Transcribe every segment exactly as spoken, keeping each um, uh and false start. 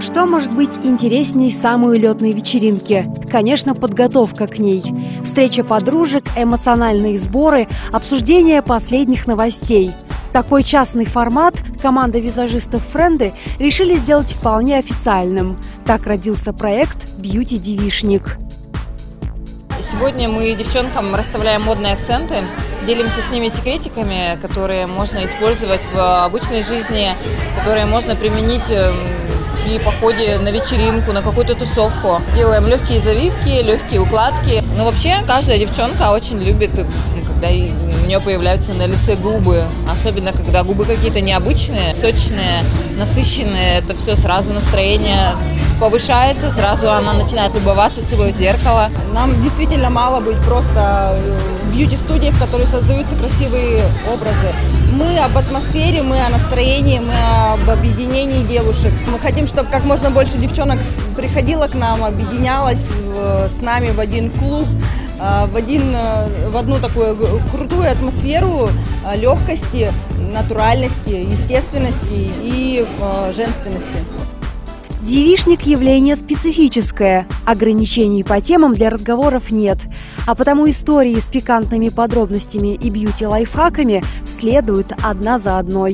Что может быть интересней самой улетной вечеринки? Конечно, подготовка к ней. Встреча подружек, эмоциональные сборы, обсуждение последних новостей. Такой частный формат команда визажистов «Френды» решили сделать вполне официальным. Так родился проект «Бьюти-девишник». Сегодня мы девчонкам расставляем модные акценты, делимся с ними секретиками, которые можно использовать в обычной жизни, которые можно применить при походе на вечеринку, на какую-то тусовку. Делаем легкие завивки, легкие укладки. Но вообще каждая девчонка очень любит, когда у нее появляются на лице губы. Особенно, когда губы какие-то необычные, сочные, насыщенные. Это все сразу настроение повышается, сразу она начинает любоваться собой в зеркало. Нам действительно мало быть просто бьюти-студией, в которой создаются красивые образы. Мы об атмосфере, мы о настроении, мы об объединении девушек. Мы хотим, чтобы как можно больше девчонок приходило к нам, объединялось с нами в один клуб, в, один, в одну такую крутую атмосферу легкости, натуральности, естественности и женственности. Девишник – явление специфическое. Ограничений по темам для разговоров нет. А потому истории с пикантными подробностями и бьюти-лайфхаками следуют одна за одной.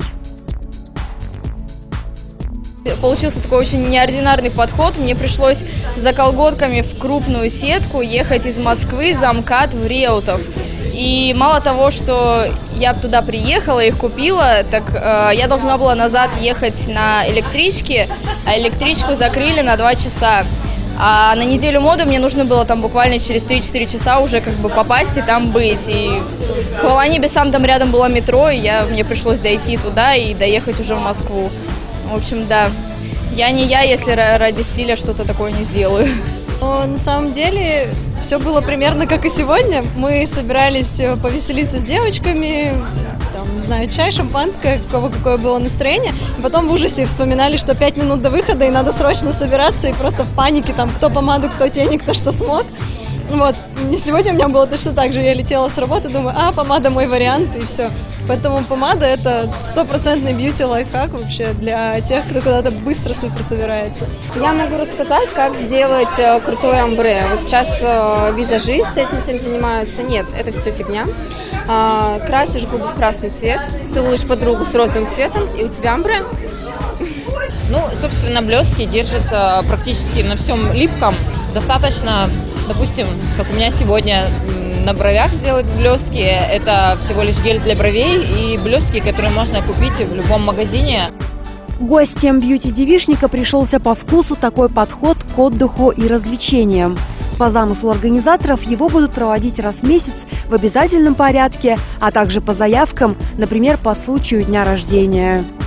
Получился такой очень неординарный подход. Мне пришлось за колготками в крупную сетку ехать из Москвы за МКАД в Реутов. И мало того, что я туда приехала, их купила, так э, я должна была назад ехать на электричке, а электричку закрыли на два часа. А на неделю моды мне нужно было там буквально через три-четыре часа уже как бы попасть и там быть. И хвала небесам, там рядом было метро, и я, мне пришлось дойти туда и доехать уже в Москву. В общем, да, я не я, если ради стиля что-то такое не сделаю. Но на самом деле все было примерно как и сегодня. Мы собирались повеселиться с девочками, там, не знаю, чай, шампанское, какого какое было настроение. Потом в ужасе вспоминали, что пять минут до выхода и надо срочно собираться, и просто в панике, там, кто помаду, кто тени, кто что смог. Вот, и сегодня у меня было точно так же. Я летела с работы, думаю, а, помада мой вариант, и все. Поэтому помада – это стопроцентный бьюти-лайфхак вообще для тех, кто куда-то быстро супер собирается. Я могу рассказать, как сделать крутой омбре. Вот сейчас визажисты этим всем занимаются. Нет, это все фигня. Красишь губы в красный цвет, целуешь подругу с розовым цветом, и у тебя омбре. Ну, собственно, блестки держатся практически на всем липком. Достаточно, допустим, как у меня сегодня, на бровях сделать блестки. Это всего лишь гель для бровей и блестки, которые можно купить в любом магазине. Гостям бьюти-девишника пришелся по вкусу такой подход к отдыху и развлечениям. По замыслу организаторов его будут проводить раз в месяц в обязательном порядке, а также по заявкам, например, по случаю дня рождения.